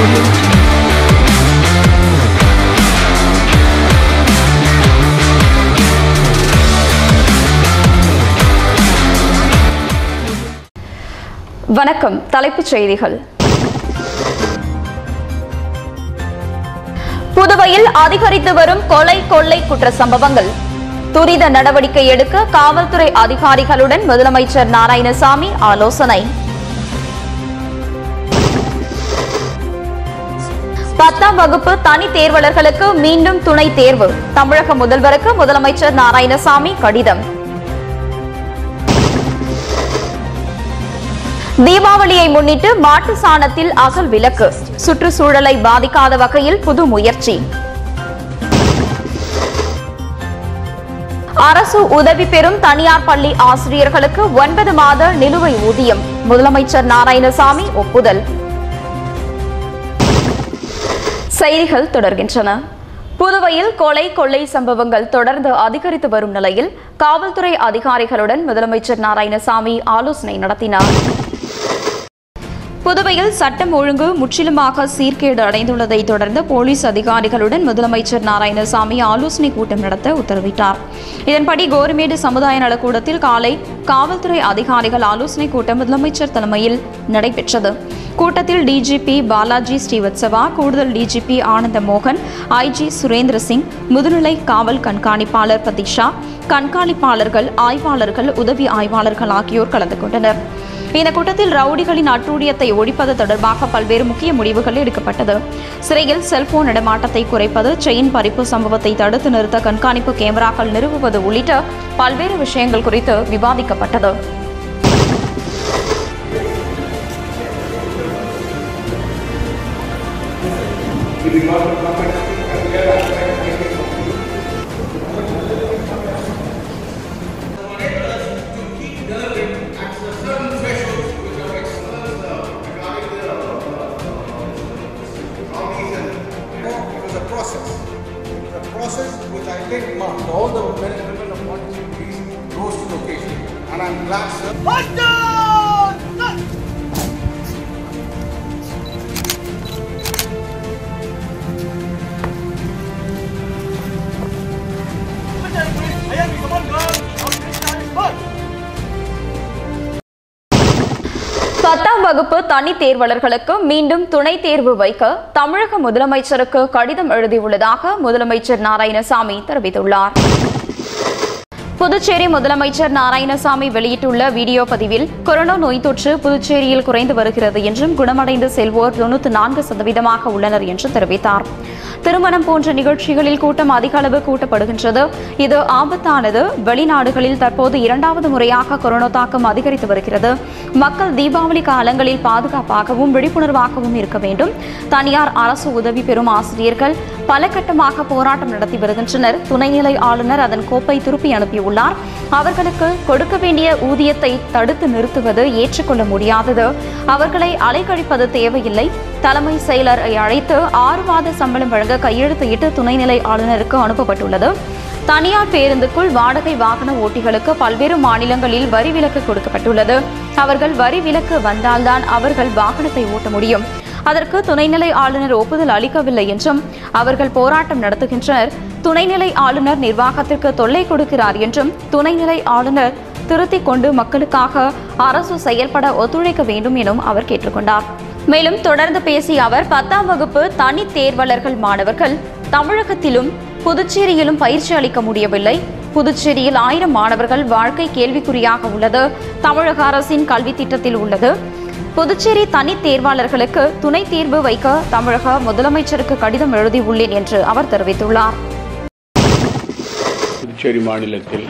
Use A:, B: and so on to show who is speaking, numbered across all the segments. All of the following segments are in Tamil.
A: வணக்கம். தலைப்புச் செய்திகள். புதுவையில் அதிகரித்து வரும் கொலை கொள்ளை குற்ற சம்பவங்கள். துரித நடவடிக்கை எடுக்க காவல்துறை அதிகாரிகளுடன் முதலமைச்சர் நாராயணசாமி ஆலோசனை. 10ஆம் வகுப்பு தனி தேர்வாளர்களுக்கு மீண்டும் துணை தேர்வு. தமிழக முதல்வருக்கு முதலமைச்சர் நாராயணசாமி கடிதம். தீபாவளியை முன்னிட்டு மாட்டு சாணத்தில் அகல் விலக்கு. சுற்றுச்சூழலை பாதிக்காத வகையில் புது முயற்சி. அரசு உதவி பெறும் தனியார் பள்ளி ஆசிரியர்களுக்கு 9 மாத நிலுவை ஊதியம். முதலமைச்சர் நாராயணசாமி ஒப்புதல். செய்திகள் தொடர்கின்றன. புதுவையில் கொலை கொள்ளை சம்பவங்கள் தொடர்ந்து அதிகரித்து வரும் நிலையில் காவல்துறை அதிகாரிகளுடன் முதலமைச்சர் நாராயணசாமி ஆலோசனை நடத்தினார். புதுவையில் சட்டம் ஒழுங்கு முற்றிலுமாக சீர்கேடு அடைந்துள்ளதை தொடர்ந்து போலீஸ் அதிகாரிகளுடன் முதலமைச்சர் நாராயணசாமி ஆலோசனை கூட்டம் நடத்த உத்தரவிட்டார். இதன்படி கோரிமேடு சமுதாய நலக்கூடத்தில் காலை காவல்துறை அதிகாரிகள் ஆலோசனை கூட்டம் முதலமைச்சர் தலைமையில் நடைபெற்றது. கூட்டத்தில் டிஜிபி பாலாஜி ஸ்ரீவத்சவா, கூடுதல் டிஜிபி ஆனந்த மோகன், ஐஜி சுரேந்திர சிங், முதுநிலை காவல் கண்காணிப்பாளர் பிரதீஷா, கண்காணிப்பாளர்கள், ஆய்வாளர்கள், உதவி ஆய்வாளர்கள் ஆகியோர் கலந்து கொண்டனர். இந்த கூட்டத்தில் ரவுடிகளின் அட்டூழியத்தை ஒழிப்பது தொடர்பாக பல்வேறு முக்கிய முடிவுகள் எடுக்கப்பட்டது. சிறையில் செல்போன் இடமாட்டத்தை குறைப்பது, செயின் பறிப்பு சம்பவத்தை தடுத்து நிறுத்த கண்காணிப்பு கேமராக்கள் நிறுவுவது உள்ளிட்ட பல்வேறு விஷயங்கள் குறித்து விவாதிக்கப்பட்டது.
B: All the men and women of Puducherry rose to the occasion, and I'm glad, sir.
A: பத்தாம் வகுப்பு தனி தேர்வாளர்களுக்கு மீண்டும் துணை தேர்வு வைக்க தமிழக முதலமைச்சருக்கு கடிதம் எழுதியுள்ளதாக முதலமைச்சர் நாராயணசாமி தெரிவித்துள்ளார். புதுச்சேரி முதலமைச்சர் நாராயணசாமி வெளியிட்டுள்ள வீடியோ பதிவில் கொரோனா நோய் தொற்று புதுச்சேரியில் குறைந்து வருகிறது என்றும் குணமடைந்து செல்வோர் 94% உள்ளனர் என்று தெரிவித்தார். திருமணம் போன்ற நிகழ்ச்சிகளில் கூட்டம் அதிக அளவு கூட்டப்படுகின்றது. இது ஆபத்தானது. வெளிநாடுகளில் தற்போது 2வது முறையாக கொரோனா தாக்கம் அதிகரித்து வருகிறது. மக்கள் தீபாவளி காலங்களில் பாதுகாப்பாகவும் விழிப்புணர்வாகவும் இருக்க வேண்டும். தனியார் அரசு உதவி பெறும் ஆசிரியர்கள் பல கட்டமாக போராட்டம் நடத்தி வருகின்றனர். துணைநிலை ஆளுநர் அதன் கோப்பை திருப்பி அனுப்பியுள்ளார். அவர்களுக்கு கொடுக்க வேண்டிய ஊதியத்தை தடுத்து நிறுத்துவது ஏற்றுக்கொள்ள முடியாதது. அவர்களை அலைக்கழிப்பது தேவையில்லை. தலைமை செயலரை அழைத்து 6 மாத சம்பளம் வழங்க கையெழுத்திட்டு துணைநிலை ஆளுநருக்கு அனுப்பப்பட்டுள்ளது. தனியார் பேருந்துக்குள் வாடகை வாகன ஓட்டிகளுக்கு பல்வேறு மாநிலங்களில் வரி விலக்கு கொடுக்கப்பட்டுள்ளது. அவர்கள் வரி விலக்கு வந்தால்தான் அவர்கள் வாகனத்தை ஓட்ட முடியும். அதற்கு துணைநிலை ஆளுநர் ஒப்புதல் அளிக்கவில்லை என்றும் அவர்கள் போராட்டம் நடத்துகின்றனர். துணைநிலை ஆளுநர் நிர்வாகத்திற்கு தொல்லை கொடுக்கிறார் என்றும் துணைநிலை ஆளுநர் திருத்திக் கொண்டு மக்களுக்காக அரசு செயல்பட ஒத்துழைக்க வேண்டும் எனும் அவர் கேட்டுக்கொண்டார். மேலும் தொடர்ந்து பேசிய அவர் 10ஆம் வகுப்பு தனி தேர்வாளர்கள் மாணவர்கள் தமிழகத்திலும் புதுச்சேரியிலும் பயிற்சி அளிக்க முடியவில்லை. புதுச்சேரியில் 1000 மாணவர்கள் வாழ்க்கை கேள்விக்குறியாக உள்ளது. தமிழக அரசின் கல்வி திட்டத்தில் உள்ளது. புதுச்சேரி தனி தேர்வாளர்களுக்கு துணை தேர்வு வைக்க தமிழக முதலமைச்சருக்கு கடிதம் எழுதியுள்ளேன் என்று அவர் தெரிவித்துள்ளார்.
C: புதுச்சேரி மாநிலத்தில்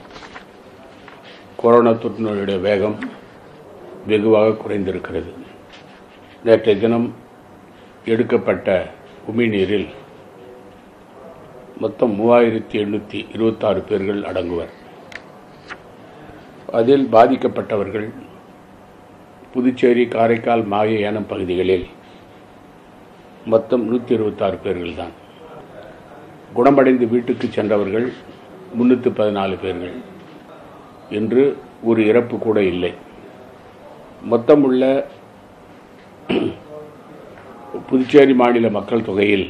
C: கொரோனா தொற்றுநோயுடைய வேகம் வெகுவாக குறைந்திருக்கிறது. நேற்றைய தினம் எடுக்கப்பட்ட உமிழ்நீரில் மொத்தம் 3826 பேர்கள் அடங்குவர். அதில் பாதிக்கப்பட்டவர்கள் புதுச்சேரி, காரைக்கால், மாஹே, ஏனம் பகுதிகளில் மொத்தம் 126 பேர்கள் தான். குணமடைந்து வீட்டுக்கு சென்றவர்கள் 314 பேர்கள் என்று ஒரு இறப்பு கூட இல்லை. மொத்தமுள்ள புதுச்சேரி மாநில மக்கள் தொகையில்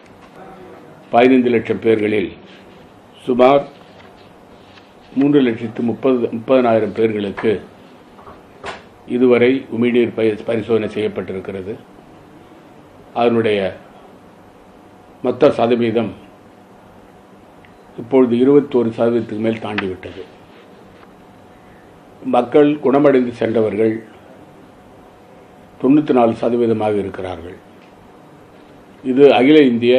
C: 15 லட்சம் பேர்களில் சுமார் 3,30,000 பேர்களுக்கு இதுவரை உமிழ்நீர் பரிசோதனை செய்யப்பட்டிருக்கிறது. அதனுடைய மொத்த சதவீதம் இப்பொழுது 21% மேல் தாண்டிவிட்டது. மக்கள் குணமடைந்து சென்றவர்கள் 94% இருக்கிறார்கள். இது அகில இந்திய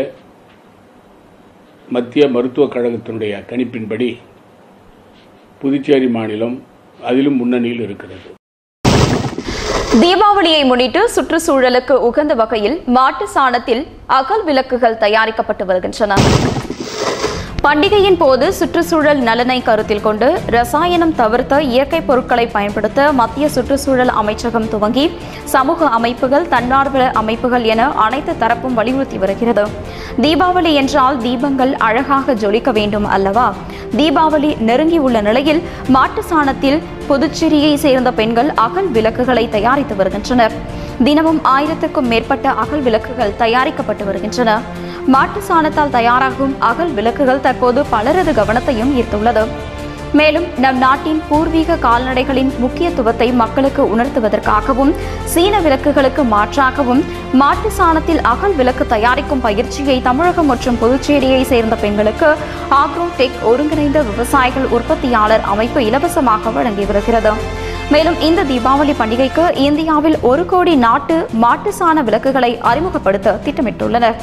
C: மத்திய மருத்துவக் கழகத்தினுடைய கணிப்பின்படி புதுச்சேரி மாநிலம் அதிலும் முன்னணியில் இருக்கிறது.
A: தீபாவளியை முன்னிட்டு சுற்றுச்சூழலுக்கு உகந்த வகையில் மாட்டு சாணத்தில் அகல் விளக்குகள் தயாரிக்கப்பட்டு வருகின்றன. பண்டிகையின் போது சுற்றுச்சூழல் நலனை கருத்தில் கொண்டு ரசாயனம் தவிர்த்த இயற்கை பொருட்களை பயன்படுத்த மத்திய சுற்றுச்சூழல் அமைச்சகம் துவங்கி சமூக அமைப்புகள், தன்னார்வ அமைப்புகள் என அனைத்து தரப்பும் வலியுறுத்தி வருகிறது. தீபாவளி என்றால் தீபங்கள் அழகாக ஜொலிக்க வேண்டும் அல்லவா? தீபாவளி நெருங்கியுள்ள நிலையில் மாட்டு சாணத்தில் புதுச்சேரியை சேர்ந்த பெண்கள் அகல் விளக்குகளை தயாரித்து வருகின்றனர். தினமும் 1000க்கும் மேற்பட்ட அகல் விளக்குகள் தயாரிக்கப்பட்டு வருகின்றன. மாட்டு சாணத்தால் தயாராகும் அகல் விளக்குகள் தற்போது பலரது கவனத்தையும் ஈர்த்துள்ளது. மேலும் நம் நாட்டின் பூர்வீக கால்நடைகளின் முக்கியத்துவத்தை மக்களுக்கு உணர்த்துவதற்காகவும் சீன விளக்குகளுக்கு மாற்றாகவும் மாட்டு சாணத்தில் அகல் விளக்கு தயாரிக்கும் பயிற்சியை தமிழகம் மற்றும் புதுச்சேரியை சேர்ந்த பெண்களுக்கு ஆக்ரோடெக் ஒருங்கிணைந்த விவசாயிகள் உற்பத்தியாளர் அமைப்பு இலவசமாக வழங்கி வருகிறது. மேலும் இந்த தீபாவளி பண்டிகைக்கு இந்தியாவில் 1 கோடி நாட்டு மாட்டு சாண விளக்குகளை அறிமுகப்படுத்த திட்டமிட்டுள்ளனர்.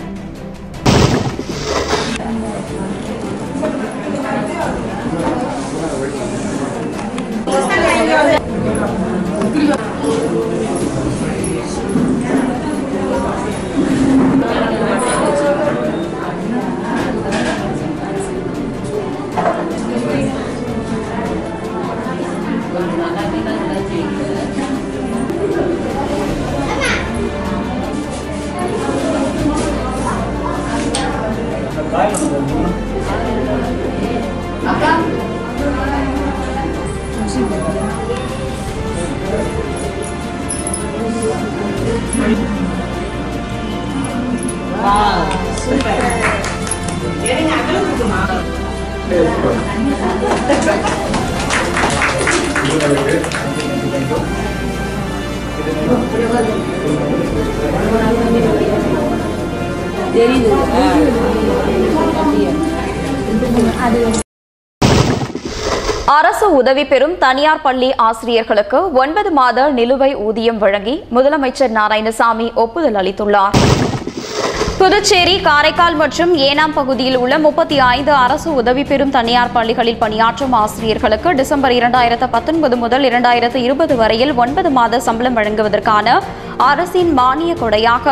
A: அரசு உதவி பெறும் தனியார் பள்ளி ஆசிரியர்களுக்கு 9 மாத நிலுவை ஊதியம் வழங்கி முதலமைச்சர் நாராயணசாமி ஒப்புதல் அளித்துள்ளார். புதுச்சேரி, காரைக்கால் மற்றும் ஏனாம் பகுதியில் உள்ள 35 அரசு உதவி பெறும் தனியார் பள்ளிகளில் பணியாற்றும் ஆசிரியர்களுக்கு டிசம்பர் 2019 முதல் 2020 வரையில் 9 மாத சம்பளம் வழங்குவதற்கான அரசின் மானிய கொடையாக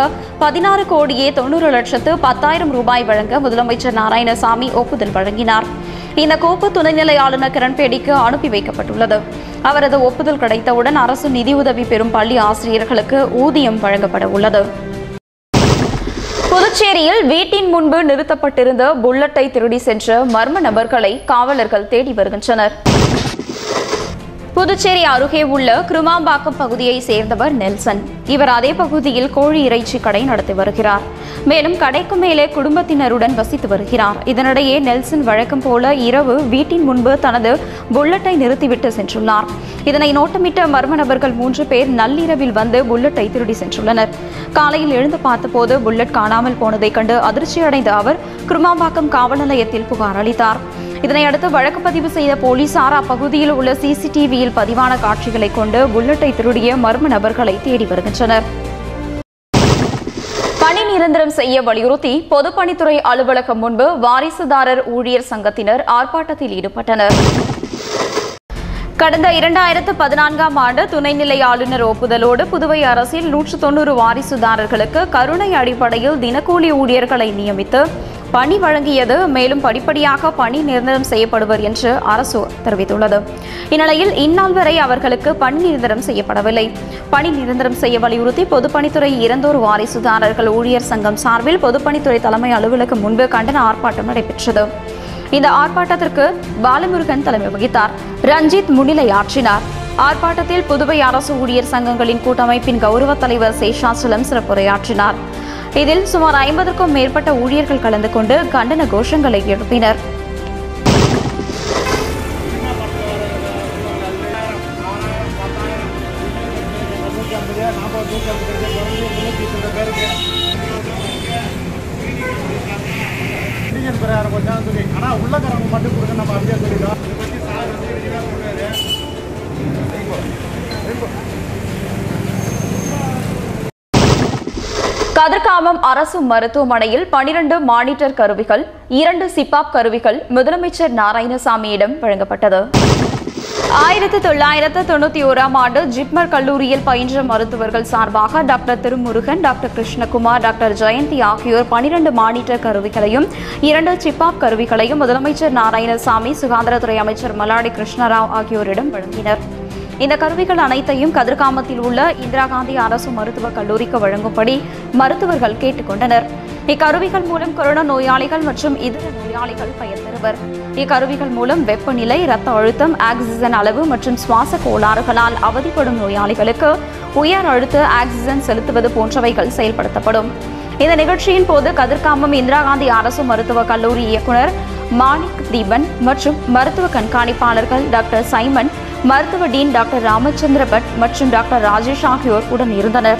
A: 16,90,10,000 ரூபாய் வழங்க முதலமைச்சர் நாராயணசாமி ஒப்புதல் வழங்கினார். இந்த கோப்பு துணைநிலை ஆளுநர் கிரண்பேடிக்கு அனுப்பி வைக்கப்பட்டுள்ளது. அவரது ஒப்புதல் கிடைத்தவுடன் அரசு நிதியுதவி பெறும் பள்ளி ஆசிரியர்களுக்கு ஊதியம் வழங்கப்பட உள்ளது. புதுச்சேரியில் வீட்டின் முன்பு நிறுத்தப்பட்டிருந்த புல்லட்டை திருடி சென்ற மர்ம நபர்களை காவலர்கள் தேடி வருகின்றனர். புதுச்சேரி அருகே உள்ள கிருமாம்பாக்கம் பகுதியை சேர்ந்தவர் நெல்சன். இவர் அதே பகுதியில் கோழி இறைச்சி கடை நடத்தி வருகிறார். மேலும் கடைக்கு மேலே குடும்பத்தினருடன் வசித்து வருகிறார். இதனிடையே நெல்சன் வழக்கம் போல இரவு வீட்டின் முன்பு தனது புல்லட்டை நிறுத்திவிட்டு சென்றுள்ளார். இதனை நோட்டமிட்ட மர்ம நபர்கள் 3 பேர் நள்ளிரவில் வந்து புல்லட்டை திருடி சென்றுள்ளனர். காலையில் எழுந்து பார்த்தபோது புல்லட் காணாமல் போனதை கண்டு அதிர்ச்சியடைந்த அவர் கிருமாம்பாக்கம் காவல் நிலையத்தில் புகார் அளித்தார். இதனையடுத்து வழக்கு பதிவு செய்த போலீசார் அப்பகுதியில் உள்ள சிசிடிவியில் பதிவான காட்சிகளை கொண்டு புல்லட்டை திருடிய மர்ம நபர்களை தேடி வருகின்றனர். பணி நிரந்தரம் செய்ய வலியுறுத்தி பொதுப்பணித்துறை அலுவலகம் முன்பு வாரிசுதாரர் ஊழியர் சங்கத்தினர் ஆர்ப்பாட்டத்தில் ஈடுபட்டனர். கடந்த 2014ஆம் ஆண்டு துணைநிலை ஆளுநர் ஒப்புதலோடு புதுவை அரசில் 190 வாரிசுதாரர்களுக்கு கருணை அடிப்படையில் தினக்கூலி ஊழியர்களை நியமித்து பணி வழங்கியது. மேலும் படிப்படியாக பணி நிரந்தரம் செய்யப்படுவர் என்று அரசு தெரிவித்துள்ளது. இந்நிலையில் இந்நாள் வரை அவர்களுக்கு பணி நிரந்தரம் செய்யப்படவில்லை. பணி நிரந்தரம் செய்ய வலியுறுத்தி பொதுப்பணித்துறை இறந்தோர் வாரிசுதாரர்கள் ஊழியர் சங்கம் சார்பில் பொதுப்பணித்துறை தலைமை அலுவலகம் முன்பு கண்டன ஆர்ப்பாட்டம் நடைபெற்றது. இந்த ஆர்ப்பாட்டத்திற்கு பாலமுருகன் தலைமை வகித்தார். ரஞ்சித் முன்னிலையாற்றினார். ஆர்ப்பாட்டத்தில் புதுவை அரசு ஊழியர் சங்கங்களின் கூட்டமைப்பின் கௌரவ தலைவர் சேஷாச்சலம் சிறப்புரையாற்றினார். இதில் சுமார் 50க்கும் மேற்பட்ட ஊழியர்கள் கலந்து கொண்டு கண்டன கோஷங்களை எழுப்பினர். கதிர்காமம் அரசு மருத்துவமனையில் 12 மானிட்டர் கருவிகள், 2 சிபாப் கருவிகள் முதலமைச்சர் நாராயணசாமியிடம் வழங்கப்பட்டது. 1991ஆம் ஆண்டு ஜிப்மர் கல்லூரியில் பயின்ற மருத்துவர்கள் சார்பாக doctor Thirumurugan, doctor Krishnakumar, doctor Jayanthi ஆகியோர் 12 மானிட்டர் கருவிகளையும் 2 சிபாப் கருவிகளையும் முதலமைச்சர் நாராயணசாமி, சுகாதாரத்துறை அமைச்சர் மல்லாடி கிருஷ்ணராவ் ஆகியோரிடம் வழங்கினர். இந்த கருவிகள் அனைத்தையும் கதிர்காமத்தில் உள்ள இந்திரா காந்தி அரசு மருத்துவக் கல்லூரிக்கு வழங்கும்படி மருத்துவர்கள் கேட்டுக் கொண்டனர். இக்கருவிகள் மூலம் கொரோனா நோயாளிகள் மற்றும் இதர நோயாளிகள் பயன்பெறுவர். இக்கருவிகள் மூலம் வெப்பநிலை, இரத்த அழுத்தம், ஆக்சிஜன் அளவு மற்றும் சுவாச கோளாறுகளால் அவதிப்படும் நோயாளிகளுக்கு உயர் அழுத்த ஆக்சிஜன் செலுத்துவது போன்றவைகள் செயல்படுத்தப்படும். இந்த நிகழ்ச்சியின் போது கதிர்காமம் இந்திரா காந்தி அரசு மருத்துவக் கல்லூரி இயக்குநர் மாணிக் தீபன் மற்றும் மருத்துவ கண்காணிப்பாளர்கள் டாக்டர் சைமன், மருத்துவ டீன் டாக்டர் ராமச்சந்திர பட் மற்றும் டாக்டர் ராஜேஷ் ஆகியோர் உடன் இருந்தனர்.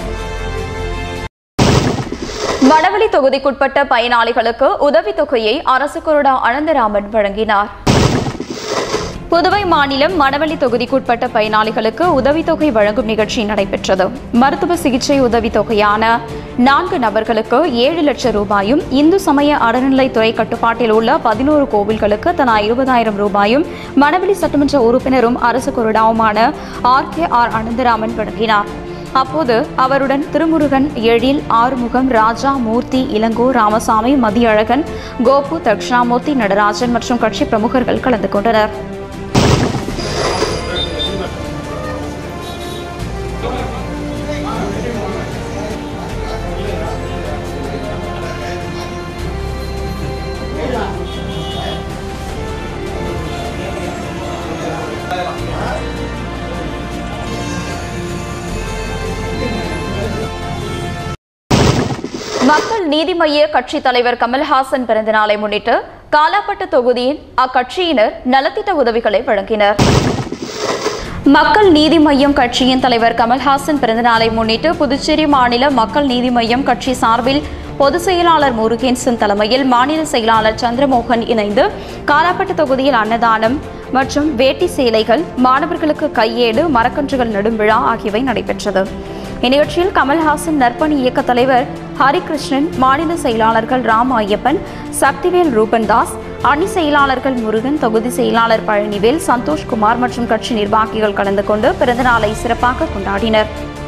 A: மணவெளி தொகுதிக்குட்பட்ட பயனாளிகளுக்கு உதவித்தொகையை அரசு கொறடா அனந்தராமன் வழங்கினார். புதுவை மாநிலம் மணவெளி தொகுதிக்குட்பட்ட பயனாளிகளுக்கு உதவித்தொகை வழங்கும் நிகழ்ச்சி நடைபெற்றது. மருத்துவ சிகிச்சை உதவித்தொகையான 4 நபர்களுக்கு 7 லட்சம் ரூபாயும், இந்து சமய அறநிலைத்துறை கட்டுப்பாட்டில் உள்ள 11 கோவில்களுக்கு தலா 20,000 ரூபாயும் மணவெளி சட்டமன்ற உறுப்பினரும் அரசு கொறடாவுமான RKR அனந்தராமன் வழங்கினார். அப்போது அவருடன் திருமுருகன், எழில், ஆறுமுகம், ராஜா, மூர்த்தி, இளங்கோ, ராமசாமி, மதியழகன், கோபு, தக்ஷாமூர்த்தி, நடராஜன் மற்றும் கட்சி பிரமுகர்கள் கலந்து கொண்டனர். மக்கள் நீதி மய்ய கட்சி தலைவர் கமல்ஹாசன் பிறந்தநாளை முன்னிட்டு காலாப்பட்டு தொகுதியில் அக்கட்சியினர் நலத்திட்ட உதவிகளை வழங்கினர். மக்கள் நீதி மய்யம் கட்சியின் தலைவர் கமல்ஹாசன் பிறந்தநாளை முன்னிட்டு புதுச்சேரி மாநில மக்கள் நீதி மய்யம் கட்சி சார்பில் பொதுச் செயலாளர் முருகேசன் தலைமையில் மாநில செயலாளர் சந்திரமோகன் இணைந்து காலாப்பட்டு தொகுதியில் அன்னதானம் மற்றும் வேட்டி சேலைகள், மாணவர்களுக்கு கையேடு, மரக்கன்றுகள் நடும் விழா ஆகியவை நடைபெற்றது. இந்நிகழ்ச்சியில் கமல்ஹாசன் நற்பணி இயக்க தலைவர் ஹரிகிருஷ்ணன், மாநில செயலாளர்கள் ராம் ஐயப்பன், சக்திவேல் ரூபன்தாஸ், அணி செயலாளர்கள் முருகன், தொகுதி செயலாளர் பழனிவேல், சந்தோஷ்குமார் மற்றும் கட்சி நிர்வாகிகள் கலந்து கொண்டு பிறந்தநாளை சிறப்பாக கொண்டாடினர்.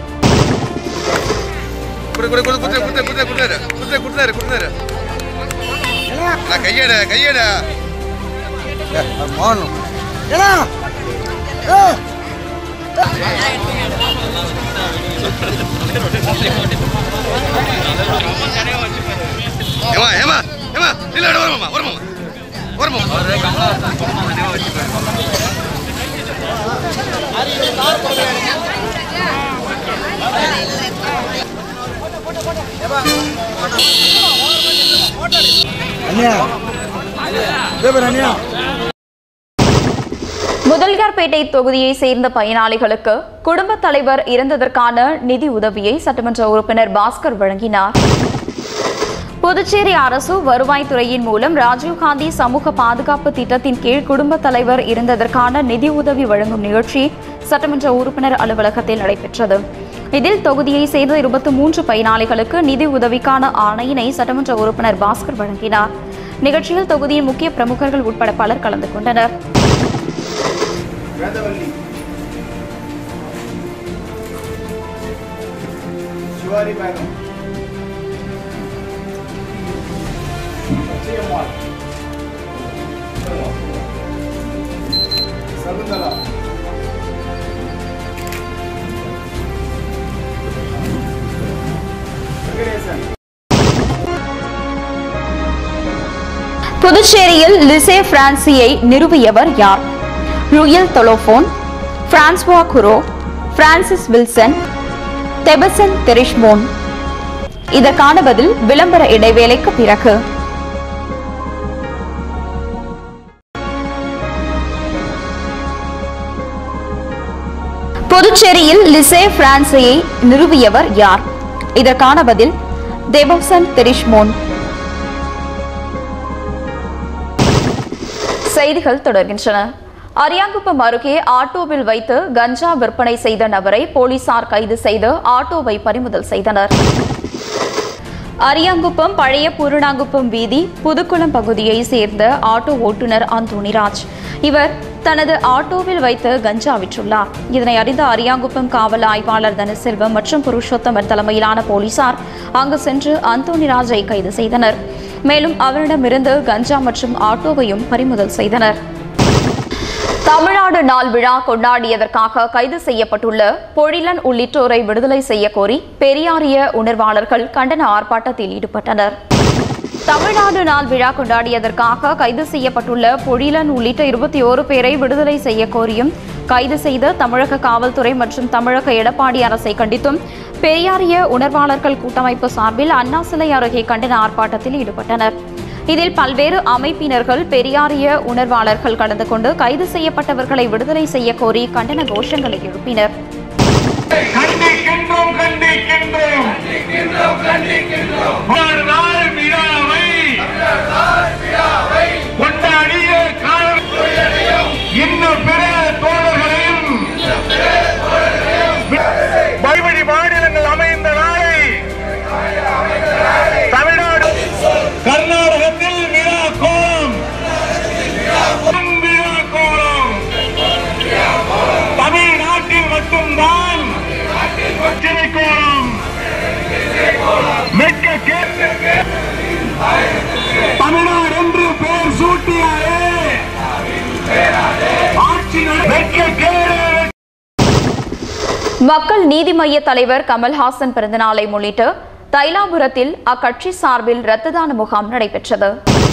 A: முதலியார்பேட்டை தொகுதியை சேர்ந்த பயனாளிகளுக்கு குடும்பத் தலைவர் இறந்ததற்கான நிதி உதவியை சட்டமன்ற உறுப்பினர் பாஸ்கர் வழங்கினார். புதுச்சேரி அரசு வருவாய்த்துறையின் மூலம் ராஜீவ்காந்தி சமூக பாதுகாப்பு திட்டத்தின் கீழ் குடும்பத் தலைவர் இறந்ததற்கான நிதி உதவி வழங்கும் நிகழ்ச்சி சட்டமன்ற உறுப்பினர் அலுவலகத்தில் நடைபெற்றது. இதில் தொகுதியை சேர்ந்த 23 பயனாளிகளுக்கு நிதி உதவிக்கான ஆணையினை சட்டமன்ற உறுப்பினர் பாஸ்கர் வழங்கினார். நிகழ்ச்சியில் தொகுதியின் முக்கிய பிரமுகர்கள் உட்பட பலர் கலந்து கொண்டனர். புதுச்சேரியில் லிசே பிரான்சியை நிறுவியவர் யார்? ரூயல் தொலோபோன், பிரான்சுவா குரோ, பிரான்சிஸ் வில்சன், தெபசன் தெரிஷ்மோன். இதற்கான பதில் விளம்பர இடைவேளைக்கு பிறகு. புதுச்சேரியில் லிசே பிரான்சையை நிறுவியவர் யார்? இதற்கான பதில் தேபோசன் தெரிஷ்மோன். செய்திகள் தொடர்கின்றன. அரியாங்குப்பம் அருகே ஆட்டோவில் வைத்து கஞ்சா விற்பனை செய்த நபரை போலீசார் கைது செய்து ஆட்டோவை பறிமுதல் செய்தனர். அரியாங்குப்பம் பழைய பூரணாங்குப்பம் வீதி புதுக்குளம் பகுதியை சேர்ந்த ஆட்டோ ஓட்டுநர் அந்தோணிராஜ். இவர் தனது ஆட்டோவில் வைத்து கஞ்சா விற்றுள்ளார். இதனை அறிந்த அரியாங்குப்பம் காவல் ஆய்வாளர் தனசெல்வம் மற்றும் புருஷோத்தமர் தலைமையிலான போலீசார் அங்கு சென்று அந்தோணிராஜை கைது செய்தனர். மேலும் அவரிடமிருந்து கஞ்சா மற்றும் ஆட்டோவையும் பறிமுதல் செய்தனர். தமிழ்நாடு நாள் விழா கொண்டாடியதற்காக கைது செய்யப்பட்டுள்ள பொழிலன் உள்ளிட்டோரை விடுதலை செய்ய கோரி பெரியாரிய உணர்வாளர்கள் கண்டன ஆர்ப்பாட்டத்தில் ஈடுபட்டனர். தமிழ்நாடு நாள் விழா கொண்டாடியதற்காக கைது செய்யப்பட்டுள்ள பொழிலன் உள்ளிட்ட 21 பேரை விடுதலை செய்ய கோரியும் கைது செய்த தமிழக காவல்துறை மற்றும் தமிழக எடப்பாடி அரசை கண்டித்தும் பெரியாரிய உணர்வாளர்கள் கூட்டமைப்பு சார்பில் அண்ணா சிலை அருகே கண்டன ஆர்ப்பாட்டத்தில் ஈடுபட்டனர். இதில் பல்வேறு அமைப்பினர்கள் பெரியாரிய உணர்வாளர்கள் கலந்து கொண்டு கைது செய்யப்பட்டவர்களை விடுதலை செய்ய கோரி கண்டன கோஷங்களை எழுப்பினர்.
B: மாநிலங்கள் அமைந்த நாளை தமிழ்நாடு கர்நாடகத்தில் விழா கோலம், தமிழ்நாட்டில் மட்டும்தான் கோலம் மிக்க தமிழ்நாடு என்று பெயர் சூட்டியாரே ஆட்சி
A: மக்கள் நீதி மய்ய தலைவர் கமல்ஹாசன் பிறந்தநாளை முன்னிட்டு தைலாபுரத்தில் அக்கட்சி சார்பில் இரத்த தான முகாம் நடைபெற்றது.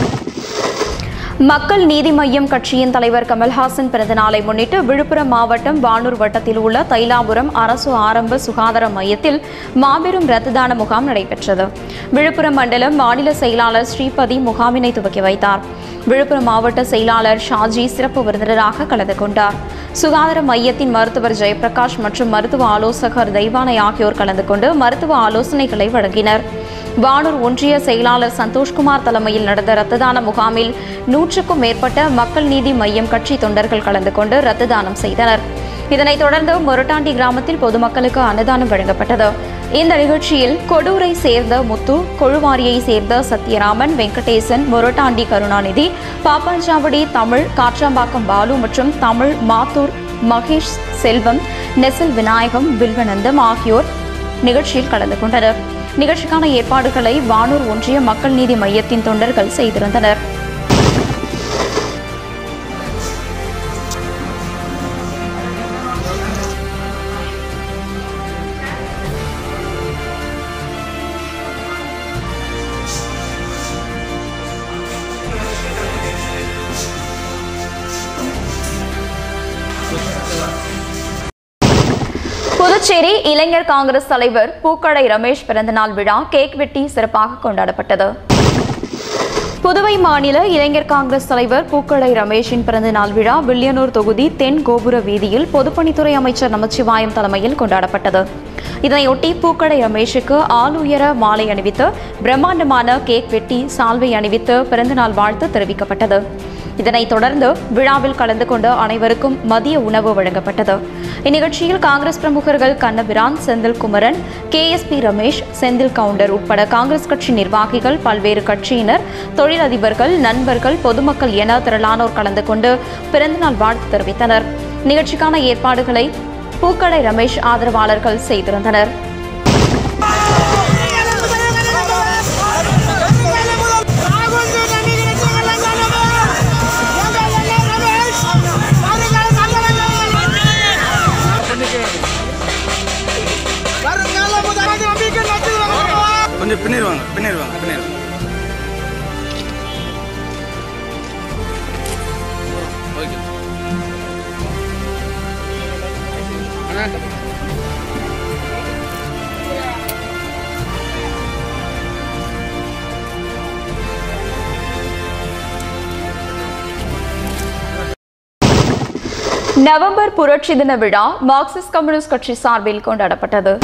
A: மக்கள் நீதி மய்யம் கட்சியின் தலைவர் கமல்ஹாசன் பிறந்தநாளை முன்னிட்டு விழுப்புரம் மாவட்டம் வானூர் வட்டத்தில் உள்ள தைலாபுரம் அரசு ஆரம்ப சுகாதார மையத்தில் மாபெரும் இரத்த தான முகாம் நடைபெற்றது. விழுப்புரம் மண்டலம் மாநில செயலாளர் ஸ்ரீபதி முகாமினை துவக்கி வைத்தார். விழுப்புரம் மாவட்ட செயலாளர் ஷாஜி சிறப்பு விருந்தினராக கலந்து கொண்டார். சுகாதார மையத்தின் மருத்துவர் ஜெயபிரகாஷ் மற்றும் மருத்துவ ஆலோசகர் தெய்வானை ஆகியோர் கலந்து கொண்டு மருத்துவ ஆலோசனைகளை வழங்கினர். வானூர் ஒன்றிய செயலாளர் சந்தோஷ்குமார் தலைமையில் நடந்த இரத்த தான முகாமில் 100க்கும் மேற்பட்ட மக்கள் நீதி மய்யம் கட்சி தொண்டர்கள் கலந்து கொண்டு இரத்த தானம் செய்தனர். இதனைத் தொடர்ந்து மொரட்டாண்டி கிராமத்தில் பொதுமக்களுக்கு அன்னதானம் வழங்கப்பட்டது. இந்த நிகழ்ச்சியில் கொடூரை சேர்ந்த முத்து, கொழுவாரியை சேர்ந்த சத்யராமன், வெங்கடேசன், மொரட்டாண்டி கருணாநிதி, பாப்பாஞ்சாவடி தமிழ், காற்றாம்பாக்கம் பாலு மற்றும் தமிழ் மாத்தூர் மகேஷ் செல்வம், நெசில் விநாயகம், வில்வநந்தம் ஆகியோர் நிகழ்ச்சியில் கலந்து கொண்டனர். நிகழ்ச்சிக்கான ஏற்பாடுகளை வானூர் ஒன்றிய மக்கள் நீதி மையத்தின் தொண்டர்கள் செய்திருந்தனர். புதுச்சேரி இளைஞர் காங்கிரஸ் தலைவர் பூக்கடை ரமேஷ் பிறந்தநாள் விழா கேக் வெட்டி சிறப்பாக கொண்டாடப்பட்டது. புதுவை மாநில இளைஞர் காங்கிரஸ் தலைவர் பூக்கடை ரமேஷின் பிறந்தநாள் விழா வில்லியனூர் தொகுதி தென் கோபுர வீதியில் பொதுப்பணித்துறை அமைச்சர் நமச்சிவாயம் தலைமையில் கொண்டாடப்பட்டது. இதனையொட்டி பூக்கடை ரமேஷுக்கு ஆளுயர மாலை அணிவித்து பிரம்மாண்டமான கேக் வெட்டி சால்வை அணிவித்து பிறந்தநாள் வாழ்த்து தெரிவிக்கப்பட்டது. இதனைத் தொடர்ந்து விழாவில் கலந்து கொண்ட அனைவருக்கும் மதிய உணவு வழங்கப்பட்டது. இந்நிகழ்ச்சியில் காங்கிரஸ் பிரமுகர்கள் கண்ணபிரான், செந்தில் குமரன், KSP ரமேஷ், செந்தில் கவுண்டர் உட்பட காங்கிரஸ் கட்சி நிர்வாகிகள், பல்வேறு கட்சியினர், தொழிலதிபர்கள், நண்பர்கள், பொதுமக்கள் என திரளானோர் கலந்து கொண்டு பிறந்தநாள் வாழ்த்து தெரிவித்தனர். நிகழ்ச்சிக்கான ஏற்பாடுகளை பூக்கடை ரமேஷ் ஆதரவாளர்கள் செய்திருந்தனர்.
D: கொஞ்சம் பின்னிடுவாங்க ஓகே.
A: நவம்பர் புரட்சி தின விழா மார்க்சிஸ்ட் கம்யூனிஸ்ட் கட்சி சார்பில் கொண்டாடப்பட்டது.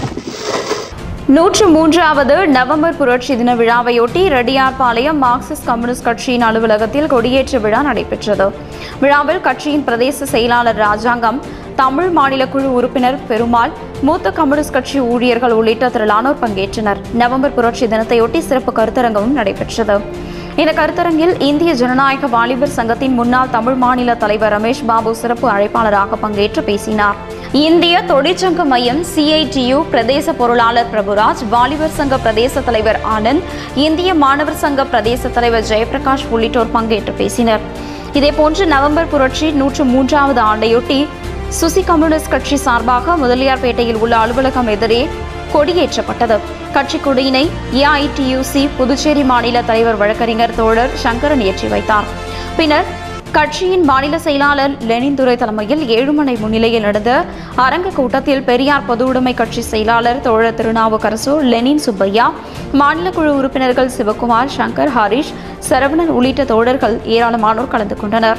A: 103வது நவம்பர் புரட்சி தின விழாவையொட்டி ரெட்டியார்பாளையம் மார்க்சிஸ்ட் கம்யூனிஸ்ட் கட்சியின் அலுவலகத்தில் கொடியேற்ற விழா நடைபெற்றது. விழாவில் கட்சியின் பிரதேச செயலாளர் ராஜாங்கம், தமிழ் மாநில குழு உறுப்பினர் பெருமாள், மூத்த கம்யூனிஸ்ட் கட்சி ஊழியர்கள் உள்ளிட்ட திரளானோர் பங்கேற்றனர். நவம்பர் புரட்சி தினத்தையொட்டி சிறப்பு கருத்தரங்கமும் நடைபெற்றது. இந்த கருத்தரங்கில் இந்திய ஜனநாயக வாலிபர் சங்கத்தின் முன்னாள் தமிழ் மாநில தலைவர் ரமேஷ் பாபு சிறப்பு அழைப்பாளராக பங்கேற்று பேசினார். இந்திய தொழிற்சங்க மையம் CITU பிரதேச பொருளாளர் பிரபுராஜ், வாலிபர் சங்க பிரதேச தலைவர் ஆனந்த், இந்திய மாணவர் சங்க பிரதேச தலைவர் ஜெயபிரகாஷ் உள்ளிட்டோர் பங்கேற்று பேசினர். இதேபோன்று நவம்பர் புரட்சி 103வது ஆண்டையொட்டி சுசி கம்யூனிஸ்ட் கட்சி சார்பாக முதலியார்பேட்டையில் உள்ள அலுவலகம் எதிரே கொடியேற்றப்பட்டது. கட்சி கொடியினை AITUC புதுச்சேரி மாநில தலைவர் வழக்கறிஞர் தோழர் சங்கரன் ஏற்றி வைத்தார். பின்னர் கட்சியின் மாநில செயலாளர் லெனின் துரை தலைமையில் ஏழுமலை முன்னிலையில் நடந்த அரங்க கூட்டத்தில் பெரியார் பொதுவுடைமை கட்சி செயலாளர் தோழர் திருநாவுக்கரசு, லெனின் சுப்பையா, மாநில குழு உறுப்பினர்கள் சிவகுமார், சங்கர், ஹரிஷ், சரவணன் உள்ளிட்ட தோழர்கள் ஏராளமானோர் கலந்து கொண்டனர்.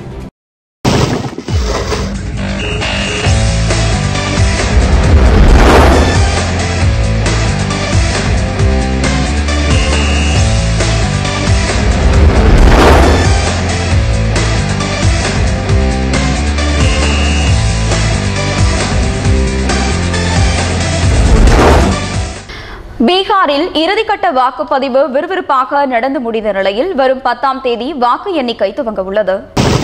A: பீகாரில் இறுதிக்கட்ட வாக்குப்பதிவு விறுவிறுப்பாக நடந்து முடிந்த நிலையில் வரும் 10ஆம் தேதி வாக்கு எண்ணிக்கை துவங்க உள்ளது.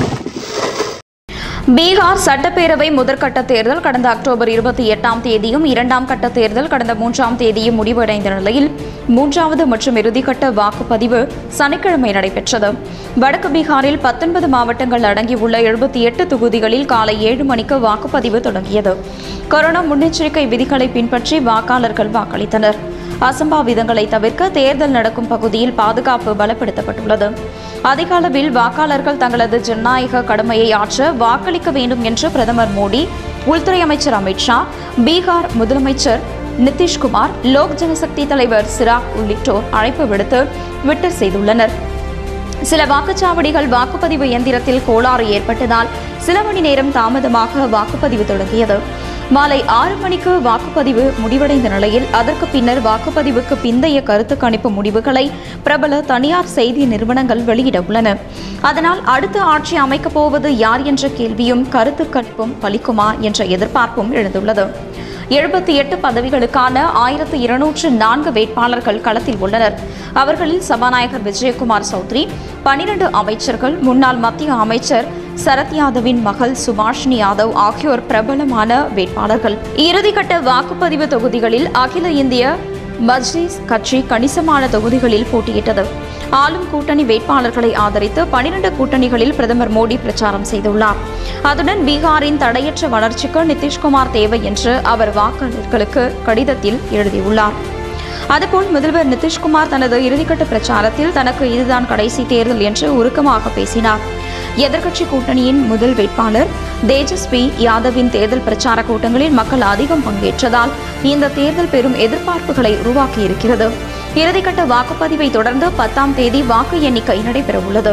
A: பீகார் சட்டப்பேரவை முதற்கட்ட தேர்தல் கடந்த அக்டோபர் 28ஆம் தேதியும், 2ஆம் கட்ட தேர்தல் கடந்த 3ஆம் தேதியும் முடிவடைந்த நிலையில் 3வது மற்றும் இறுதிக்கட்ட வாக்குப்பதிவு சனிக்கிழமை நடைபெற்றது. வடக்கு பீகாரில் 19 மாவட்டங்கள் அடங்கியுள்ள 78 தொகுதிகளில் காலை 7 மணிக்கு வாக்குப்பதிவு தொடங்கியது. கொரோனா முன்னெச்சரிக்கை விதிகளை பின்பற்றி வாக்காளர்கள் வாக்களித்தனர். அசம்பாவிதங்களை தவிர்க்க தேர்தல் நடக்கும் பகுதியில் பாதுகாப்பு பலப்படுத்தப்பட்டுள்ளது. அதிக அளவில் வாக்காளர்கள் தங்களது ஜனநாயக கடமையை ஆற்ற வாக்களிக்க வேண்டும் என்று பிரதமர் மோடி, உள்துறை அமைச்சர் அமித்ஷா, பீகார் முதலமைச்சர் நிதிஷ்குமார், லோக் ஜனசக்தி தலைவர் சிராக் உள்ளிட்டோர் அழைப்பு விடுத்து ட்விட்டர் செய்துள்ளனர். சில வாக்குச்சாவடிகள் வாக்குப்பதிவு இயந்திரத்தில் கோளாறு ஏற்பட்டதால் சில மணி நேரம் தாமதமாக வாக்குப்பதிவு தொடங்கியது. மாலை 6 மணிக்கு வாக்குப்பதிவு முடிவடைந்த நிலையில் அதற்கு பின்னர் வாக்குப்பதிவுக்கு பிந்தைய கருத்து கணிப்பு முடிவுகளை பிரபல தனியார் செய்தி நிறுவனங்கள் வெளியிட உள்ளன. அதனால் அடுத்த ஆட்சி அமைக்கப் போவது யார் என்ற கேள்வியும் கருத்து கணிப்பும் பலிக்குமா என்ற எதிர்பார்ப்பும் எழுந்துள்ளது. 78 பதவிகளுக்கான 1204 வேட்பாளர்கள் களத்தில் உள்ளனர். அவர்களில் சபாநாயகர் விஜயகுமார் சௌத்ரி, 12 அமைச்சர்கள், முன்னாள் மத்திய அமைச்சர் சரத் யாதவின் மகள் சுபாஷினி யாதவ் ஆகியோர் பிரபலமான வேட்பாளர்கள். இறுதிக்கட்ட வாக்குப்பதிவு தொகுதிகளில் அகில இந்திய மஜ்லிஸ் கட்சி கணிசமான தொகுதிகளில் போட்டியிட்டது. ஆளும் கூட்டணி வேட்பாளர்களை ஆதரித்து 12 கூட்டணிகளில் பிரதமர் மோடி பிரச்சாரம் செய்துள்ளார். அதுடன் பீகாரின் தடையற்ற வளர்ச்சிக்கு நிதிஷ்குமார் தேவை என்று அவர் வாக்காளர்களுக்கு கடிதத்தில் எழுதியுள்ளார். அதுபோல் முதல்வர் நிதிஷ்குமார் தனது இறுதிக்கட்ட பிரச்சாரத்தில் தனக்கு இதுதான் கடைசி தேர்தல் என்று உருக்கமாக பேசினார். எதிர்க்கட்சி கூட்டணியின் முதல் வேட்பாளர் தேஜஸ்வி யாதவின் தேர்தல் பிரச்சார கூட்டங்களில் மக்கள் அதிகம் பங்கேற்றதால் இந்த தேர்தல் பெரும் எதிர்பார்ப்புகளை உருவாக்கியிருக்கிறது. இறுதிக்கட்ட வாக்குப்பதிவை தொடர்ந்து 10ஆம் தேதி வாக்கு எண்ணிக்கை நடைபெறவுள்ளது.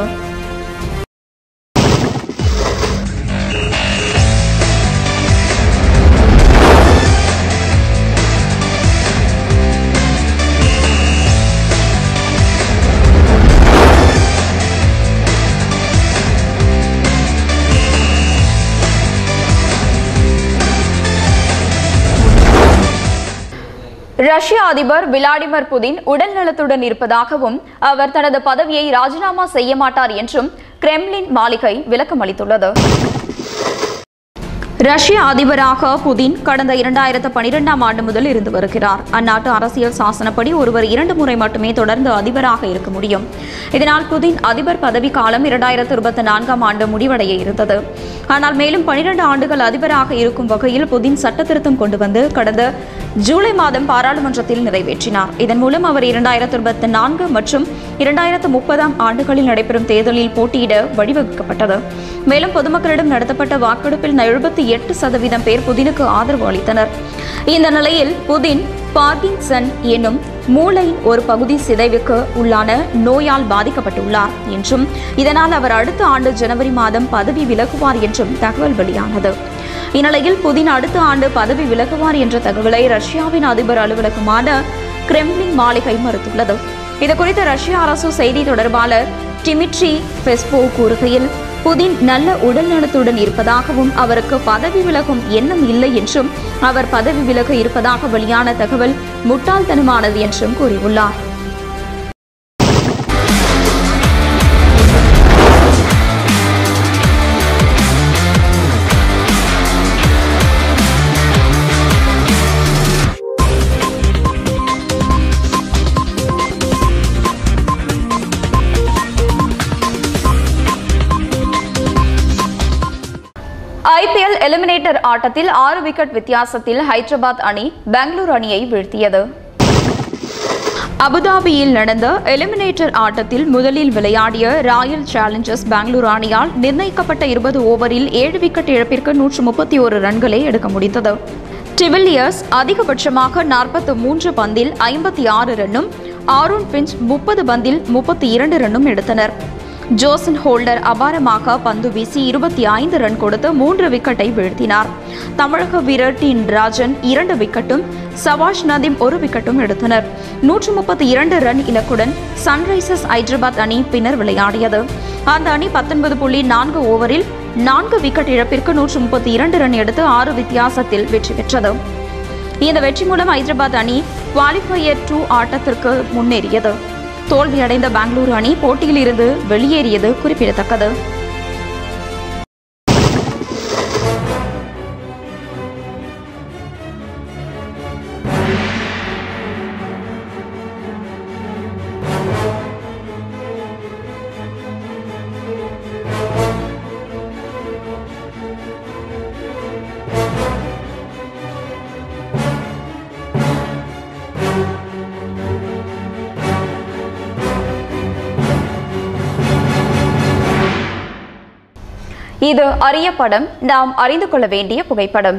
A: ரஷ்ய அதிபர் விளாடிமிர் புதின் உடல் நலத்துடன் இருப்பதாகவும் அவர் தனது பதவியை ராஜினாமா செய்ய மாட்டார் என்றும் கிரெம்ளின் மாளிகை விளக்கம் அளித்துள்ளது. ரஷ்ய அதிபராக புதின் கடந்த 2012ஆம் ஆண்டு முதல் இருந்து வருகிறார். அந்நாட்டு அரசியல் சாசனப்படி ஒருவர் 2 முறை மட்டுமே தொடர்ந்து அதிபராக இருக்க முடியும். இதனால் புதின் அதிபர் பதவி காலம் 2024ஆம் ஆண்டு முடிவடைய இருந்தது. ஆனால் மேலும் 12 ஆண்டுகள் அதிபராக இருக்கும் வகையில் புதின் சட்ட திருத்தம் கொண்டு வந்து கடந்த ஜூலை மாதம் பாராளுமன்றத்தில் நிறைவேற்றினார். இதன் மூலம் அவர் 2024 மற்றும் 2030ஆம் ஆண்டுகளில் நடைபெறும் தேர்தலில் போட்டியிட வழிவகுக்கப்பட்டது. மேலும் பொதுமக்களிடம் நடத்தப்பட்ட வாக்கெடுப்பில் 78% பேர் புதினுக்கு ஆதரவு அளித்தனர். இந்த நிலையில் புதின் பார்கின்சன் என்னும் மூளையின் ஒரு பகுதி சிதைவுக்கு உள்ளான நோயால் பாதிக்கப்பட்டுள்ளார் என்றும் இதனால் அவர் அடுத்த ஆண்டு ஜனவரி மாதம் பதவி விலகுவார் என்றும் தகவல் வெளியானது. இந்நிலையில் புதின் அடுத்த ஆண்டு பதவி விலகுவார் என்ற தகவலை ரஷ்யாவின் அதிபர் அலுவலகமான கிரெம்ளின் மாளிகை மறுத்துள்ளது. இதுகுறித்து ரஷ்ய அரசு செய்தி தொடர்பாளர் டிமிட்ரி பெஸ்கோவ் கூறுகையில், புதின் நல்ல உடல்நலத்துடன் இருப்பதாகவும் அவருக்கு பதவி விலகும் எண்ணம் இல்லை என்றும் அவர் பதவி விலக இருப்பதாக வெளியான தகவல் முட்டாள்தனமானது என்றும் கூறியுள்ளார். IPL எலிமினேட்டர் ஆட்டத்தில் 6 விக்கெட் வித்தியாசத்தில் ஹைதராபாத் அணி பெங்களூரு அணியை வீழ்த்தியது. அபுதாபியில் நடந்த எலிமினேட்டர் ஆட்டத்தில் முதலில் விளையாடிய ராயல் சேலஞ்சர்ஸ் பெங்களூரு அணியால் நிர்ணயிக்கப்பட்ட 20 ஓவரில் 7 விக்கெட் இழப்பிற்கு 131 ரன்களை எடுக்க முடிந்தது. டிவில்லியர்ஸ் அதிகபட்சமாக 43 பந்தில் 56 ரன்னும், ஆரோன் பிஞ்ச் 30 பந்தில் 32 ரன்னும் எடுத்தனர். ஜோசன் ஹோல்டர் அபாரமாக பந்து வீசி 25 ரன் கொடுத்து 3 விக்கெட்டை வீழ்த்தினார். தமிழக வீரர் டி ராஜன் 2 விக்கெட்டும், சவாஷ் நதீம் 1 விக்கெட்டும் எடுத்தனர். 132 ரன் இலக்குடன் சன்ரைசர்ஸ் ஹைதராபாத் அணி பின்னர் விளையாடியது. அந்த அணி 19.4 ஓவரில் 4 விக்கெட் இழப்பிற்கு 132 ரன் எடுத்து 6 வித்தியாசத்தில் வெற்றி பெற்றது. இந்த வெற்றி மூலம் ஹைதராபாத் அணி குவாலிஃபயர் 2 ஆட்டத்திற்கு முன்னேறியது. தோல்வியடைந்த பெங்களூரு அணி போட்டியில் இருந்து வெளியேறியது குறிப்பிடத்தக்கது. இது அரிய படம், நாம் அறிந்து கொள்ள வேண்டிய புகைப்படம்.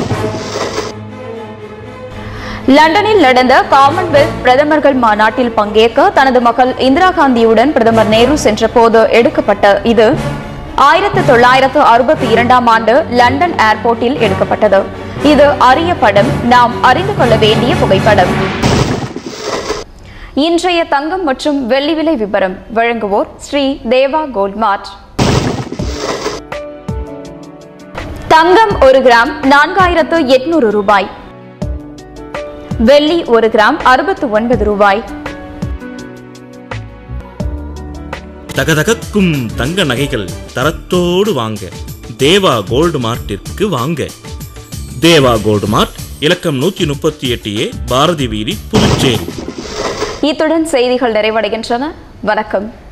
A: லண்டனில் நடந்த காமன்வெல்த் பிரதமர்கள் மாநாட்டில் பங்கேற்க தனது மகள் இந்திரா காந்தியுடன் பிரதமர் நேரு சென்றபோது எடுக்கப்பட்ட இது 1962ஆம் ஆண்டு லண்டன் ஏர்போர்ட்டில் எடுக்கப்பட்டது. இது அரிய படம், நாம் அறிந்து கொள்ள வேண்டிய புகைப்படம். இன்றைய தங்கம் மற்றும் வெள்ளி விலை விவரம் வழங்குவோர் ஸ்ரீ தேவா கோல்ட் மார்ட். தங்கம் 1 கிராம் 4800 ரூபாய், வெள்ளி 1 கிராம் 69 ரூபாய்.
E: தகதகக்கும் தங்க நகைகள் தரத்தோடு வாங்க தேவா கோல்டு மார்ட்டிற்கு வாங்க. தேவா கோல்டு மார்ட், இலக்கம் 138A, பாரதி வீதி, புதுச்சேரி.
A: இத்துடன் செய்திகள் நிறைவடைகின்றன. வணக்கம்.